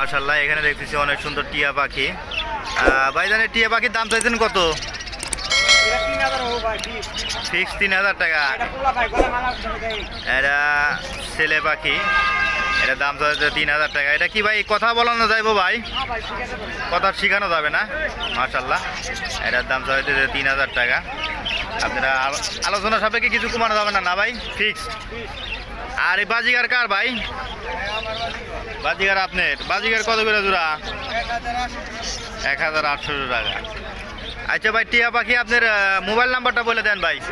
মাশাআল্লাহ এখানে দেখতেছি অনেক সুন্দর টিয়া পাখি। ভাইজানের টিয়া পাখির দাম চাইছেন কত? ফিক্স 3000 টাকা। এটা ছেলে পাখি, এটা দাম চাইছে 3000 টাকা। এটা কি ভাই কথা বলানো যাইবো ভাই? কথা শেখানো যাবে না? মাশাআল্লাহ এটার দাম চাইছে 3000 টাকা। আপনারা আলোচনা সাপেক্ষে কিছু কমানো যাবে না? না ভাই ফিক্স। আর এই বাজিগার কার ভাই? বাজিগার আপনার। বাজিগার কত করে জোড়া? 1800 টাকা। আচ্ছা ভাই টিয়া পাখি আপনার মোবাইল নাম্বারটা বলে দেন ভাই।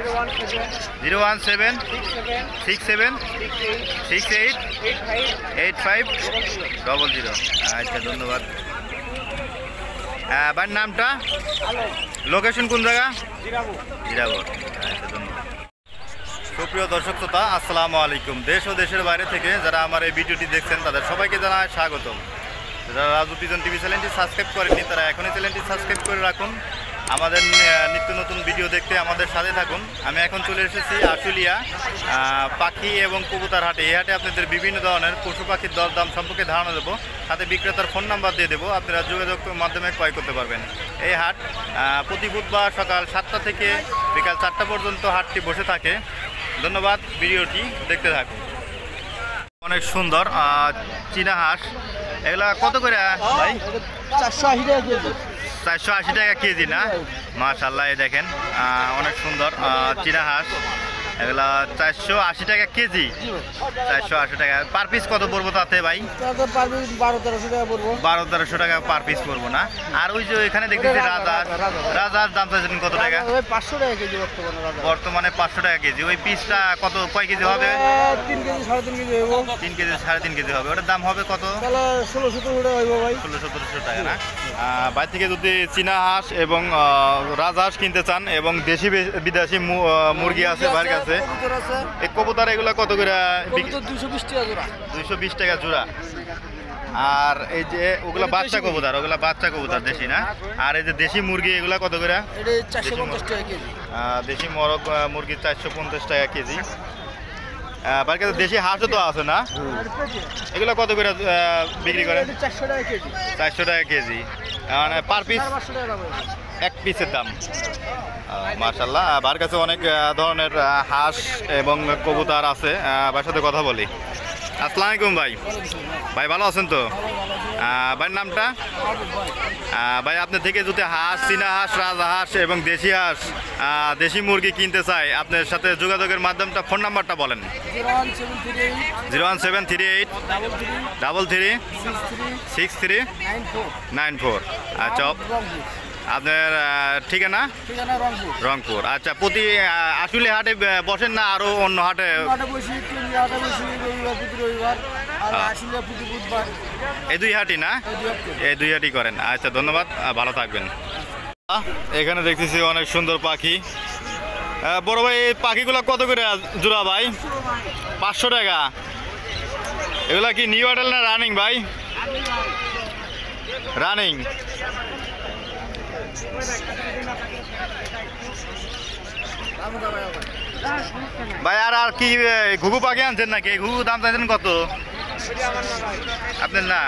01767688500। আচ্ছা ধন্যবাদ। ভাইয়ের নামটা? লোকেশন কোন জায়গা? জিরাবর। আচ্ছা ধন্যবাদ। সুপ্রিয় দর্শক শ্রোতা আসসালামু আলাইকুম। দেশ ও দেশের বাইরে থেকে যারা আমার এই ভিডিওটি দেখছেন তাদের সবাইকে জানাই স্বাগতম। যারা রাজু পিজন টিভি চ্যানেলটি সাবস্ক্রাইব করেননি তারা এখনই চ্যানেলটি সাবস্ক্রাইব করে রাখুন। আমাদের নিত্য নতুন ভিডিও দেখতে আমাদের সাথে থাকুন। আমি এখন চলে এসেছি আশুলিয়া পাখি এবং কবুতর হাটে। এই হাটে আপনাদের বিভিন্ন ধরনের পশু পাখির দরদাম সম্পর্কে ধারণা দেবো, সাথে বিক্রেতার ফোন নাম্বার দিয়ে দেবো, আপনারা যোগাযোগের মাধ্যমে ক্রয় করতে পারবেন। এই হাট প্রতি বুধবার সকাল 7টা থেকে বিকাল 4টা পর্যন্ত হাটটি বসে থাকে। ধন্যবাদ, ভিডিওটি দেখতে থাকুন। অনেক সুন্দর চীনা হাঁস, এগুলা কত করে ভাই? 480 টাকা কেজি না? মাশাআল্লাহ এই দেখেন অনেক সুন্দর চীনা হাঁস, এগুলা 480 টাকা কেজি। 480 টাকা পার পিস কত পড়বো তাতে ভাই? 1200-1300 টাকা পার পিস পড়বো না? আর ওই যে এখানে দেখতেছি রাজার দাম চাইছেন কত টাকা? 500 টাকা কেজি বর্তমানে 500 টাকা কেজি। ওই পিসটা কত কয় কেজি হবে? 3 কেজি 3.5 কেজি হবে। 3 কেজি 3.5 কেজি হবে। ওটার দাম হবে কত? 1600-1700 টাকা হইব ভাই। 1600-1700 টাকা না? বাইরে থেকে যদি চীনা হাঁস এবং রাজহাঁস কিনতে চান এবং দেশি বিদেশি মুরগি আছে বাইরের কাছে, এই কবুতর এগুলা কত করে? 220 টাকা জোড়া। 220 টাকা জোড়া। আর এই যে ওগুলা বাচ্চা কবুতর, ওগুলা বাচ্চা কবুতর দেশি না? আর এই যে দেশি মুরগি এগুলা কত করে? এটা 450 টাকা কেজি। দেশি মরক মুরগি 450 টাকা কেজি। বাড়ির কাছে দেশি হাঁসও তো আছে না? এগুলো কত করে বিক্রি করেন? 400 টাকা কেজি। 400 টাকা কেজি মানে পার পিস? এক পিসের দাম। মাশাআল্লাহ বাড়ির কাছে অনেক ধরনের হাঁস এবং কবুতর আছে। ভাইয়ের সাথে কথা বলি। আসসালামু আলাইকুম ভাই। ভাই ভালো আছেন তো? ভাইয়ের নামটা? ভাই আপনার থেকে যদি হাঁস, চীনা হাঁস, রাজহাঁস এবং দেশি হাঁস, দেশি মুরগি কিনতে চাই, আপনার সাথে যোগাযোগের মাধ্যমটা ফোন নাম্বারটা বলেন। 01738336394। আচ্ছা আপনার ঠিকানা? রংপুর। আচ্ছা প্রতি আশুলিয়া হাটে বসেন না আরো অন্য হাটে? এই দুই হাটই না? এই দুই হাটই করেন। আচ্ছা ধন্যবাদ, ভালো থাকবেন। এখানে দেখতেছি অনেক সুন্দর পাখি। বড় ভাই এই পাখিগুলো কত করে জোড়া ভাই? 500 টাকা। এগুলা কি নিউ অ্যাডাল না রানিং ভাই? রানিং। ভাই আর কি ঘুঘু পাখি আনছেন নাকি? ঘুঘু দাম চাইছেন কত? আপনার না?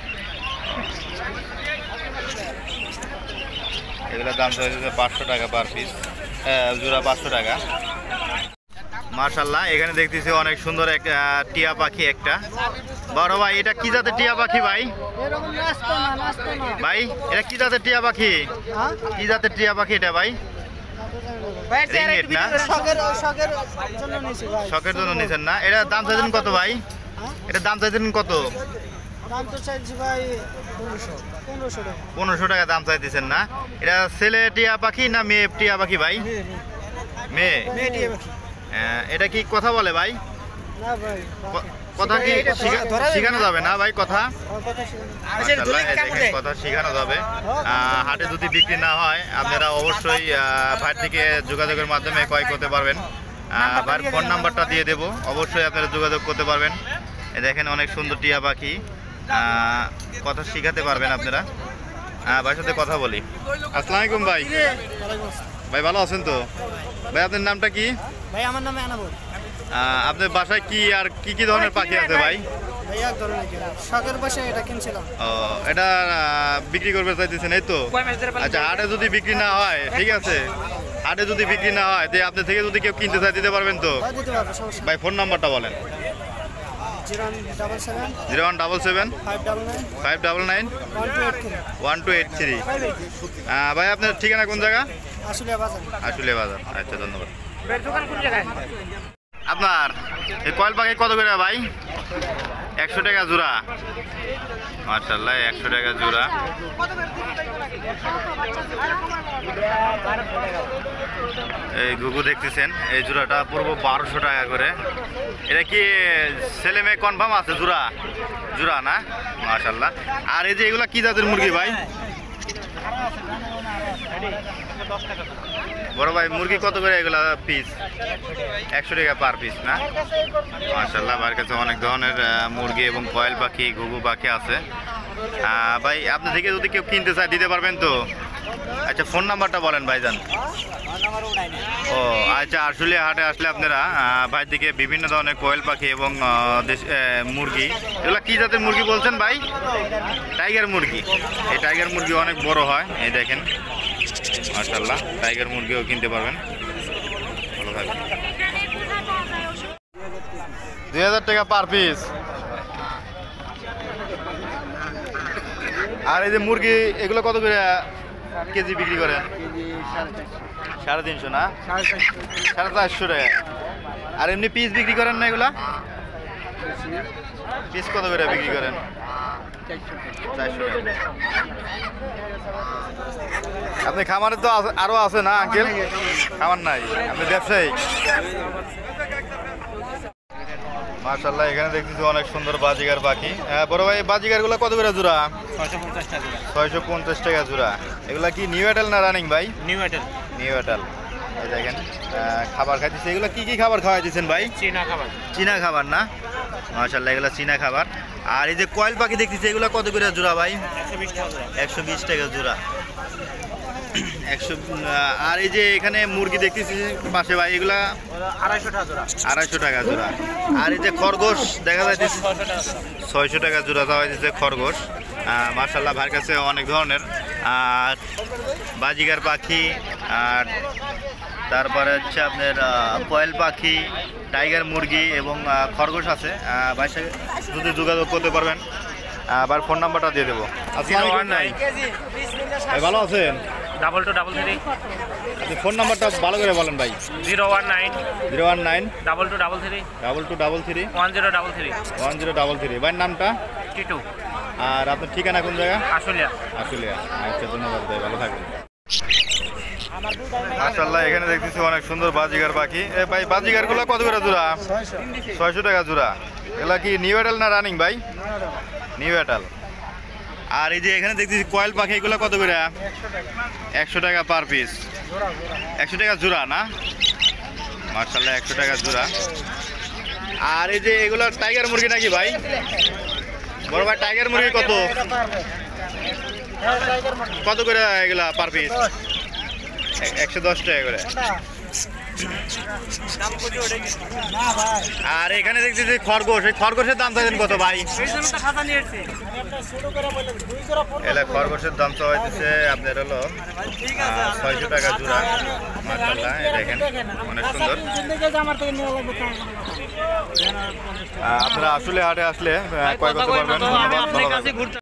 এগুলোর দাম চাইছে 500 টাকা পার পিস, জোড়া 500 টাকা। মাশাআল্লাহ এখানে দেখতেছি অনেক সুন্দর এক টিয়া পাখি একটা। বড় ভাই এটা কি জাতের টিয়া পাখি ভাই? ভাই এটা কি জাতের টিয়া পাখি? কি জাতের টিয়া পাখি এটা ভাই? শখের জন্য নিছেন না? এটা দাম চাইছেন কত ভাই? এটা দাম চাইছেন কত? 1500 টাকা দাম চাইতেছেন না? এটা ছেলে টিয়া পাখি না মেয়ে টিয়া পাখি ভাই? মেয়ে। এটা কি কথা বলে ভাই? কথা কি শেখানো যাবে না ভাই? কথা কথা শেখানো যাবে। হাটে যদি বিক্রি না হয় আপনারা অবশ্যই ভাইয়ের থেকে যোগাযোগের মাধ্যমে ক্রয় করতে পারবেন। ভাইয়ের ফোন নাম্বারটা দিয়ে দেবো, অবশ্যই আপনারা যোগাযোগ করতে পারবেন। দেখেন অনেক সুন্দর টিয়া পাখি, কথা শেখাতে পারবেন আপনারা। ভাইয়ের সাথে কথা বলি। আসসালামু আলাইকুম ভাই। ভাই ভালো আছেন তো? ভাই আপনার নামটা কি? ভাই আমার নাম এনামুল। আপনার বাসায় কি আর কি কি ধরনের পাখি আছে ভাই? ভাই এক ধরনের শখের বসে এটা কিনছিলাম। ও এটা বিক্রি করবে চাইতেছেন এই তো? আচ্ছা, হাটে যদি বিক্রি না হয় ঠিক আছে, হাটে যদি বিক্রি না হয় তো আপনার থেকে যদি কেউ কিনতে চায় দিতে পারবেন তো? দিতে পারবো, সমস্যা ভাই ফোন নাম্বারটা বলেন। 0177 599 1283। ভাই আপনার ঠিকানা কোন জায়গা? আসলে বাজার। আসলে বাজার। আচ্ছা, ধন্যবাদ। আপনার এই কয়েল পাখি কত করে ভাই? 100 টাকা জোড়া। মাশাআল্লাহ, 100 টাকা জোড়া। এই গুগু দেখতেছেন, এই জোড়াটা পড়বো 1200 টাকা করে। এটা কি ছেলে মেয়ে কনফার্ম আছে? জোড়া জোড়া না? মাশাআল্লাহ। আর এই যে এগুলা কি জাতের মুরগি ভাই? বড় ভাই মুরগি কত করে এগুলা পিস? 100 টাকা পার পিস না? মাশাআল্লাহ, আমার কাছে অনেক ধরনের মুরগি এবং কয়েল পাখি, ঘুঘু পাখি আছে। ভাই আপনার থেকে যদি কেউ কিনতে চায় দিতে পারবেন তো? আচ্ছা, ফোন নাম্বারটা বলেন ভাইজান। ও আচ্ছা, আসলে হাটে আসলে আপনারা ভাই থেকে বিভিন্ন ধরনের কোয়েল পাখি এবং মুরগি, এগুলো কি জাতের মুরগি বলছেন ভাই? টাইগার মুরগি। এই টাইগার মুরগি অনেক বড় হয়, এই দেখেন মাশাআল্লাহ, টাইগার মুরগিও কিনতে পারবেন। ভালো থাকবেন। 2000 টাকা পার পিস। আর এই যে মুরগি এগুলো কত করে কেজি বিক্রি করে? 350 না? 450 টাকা। আর এমনি পিস বিক্রি করেন না এগুলা? পিস কত করে বিক্রি করেন? 400 টাকা। আপনি খামারে তো আরো আছে না আঙ্কেল? খামার নাই, আপনি ব্যবসায়ী। মাশাআল্লাহ, এখানে দেখতেছি অনেক সুন্দর বাজিগার পাখি। বড় ভাই, বাজিগারগুলো কত করে জোড়া? 650 টাকা জোড়া। এগুলা কি নিউ এডাল না রানিং ভাই? নিউ এডাল। নিউ এডাল। এই দেখেন খাবার খাইতেছে। এগুলো কি কি খাবার খাওয়াই দিচ্ছেন ভাই? চীনা খাবার। চীনা খাবার না? মাশাআল্লাহ, এগুলো চীনা খাবার। আর এই যে কয়েল পাখি দেখতেছি, এগুলো কত করে জোড়া ভাই? 120 টাকা জোড়া। 100। আর এই যে এখানে মুরগি দেখতেছি পাশে ভাই, এগুলা 250 টাকা জোড়া। 250 টাকা জোড়া। আর এই যে খরগোশ দেখা যাইতেছে 600 টাকা জোড়া দেওয়া হয়েছে খরগোশ। মাশাআল্লাহ, ভাইয়ের কাছে অনেক ধরনের বাজিগার পাখি, আর তারপরে হচ্ছে আপনার কোয়েল পাখি, টাইগার মুরগি এবং খরগোশ আছে। ভাইয়ের সাথে যদি যোগাযোগ করতে পারবেন, আবার ফোন নাম্বারটা দিয়ে দেবো। ভাই ভালো আছেন? 2233 আপনি ফোন নাম্বারটা ভালো করে বলেন ভাই। 019 019 2233 1033 1033। ভাইয়ের নামটা? টিটু। আর আপনার ঠিকানা কোন জায়গা? আসলে আশুলিয়া। আচ্ছা, ধন্যবাদ ভাই, ভালো থাকবেন। মাশাআল্লাহ, এখানে দেখতেছি অনেক সুন্দর বাজিগার পাখি। ভাই বাজিগারগুলো কত করে জোড়া? 600 টাকা জোড়া। এগুলা কি নিউ এডাল না রানিং ভাই? নিউ এডাল। আর এই যে এখানে দেখতেছি কয়েল পাখি, এগুলো কত করে? 100 টাকা পার পিস। 100 টাকা জোড়া না? মাশাআল্লাহ, 100 টাকা জোড়া। আর এই যে এগুলো টাইগার মুরগি নাকি ভাই? বড় ভাই, টাইগার মুরগি কত কত করে এগুলা পার পিস? 110 টাকা করে। আর এখানে দেখতেছি খরগোশ, এই খরগোশের দাম চাইছেন কত ভাই? এলা খরগোশের দাম চাইতেছে আপনার হলো 600 টাকা জোড়া। মাশাআল্লাহ, দেখেন অনেক সুন্দর। আপনারা আসলে হাটে আসলে ক্রয় করতে পারবেন। ধন্যবাদ, ভালো থাকবেন।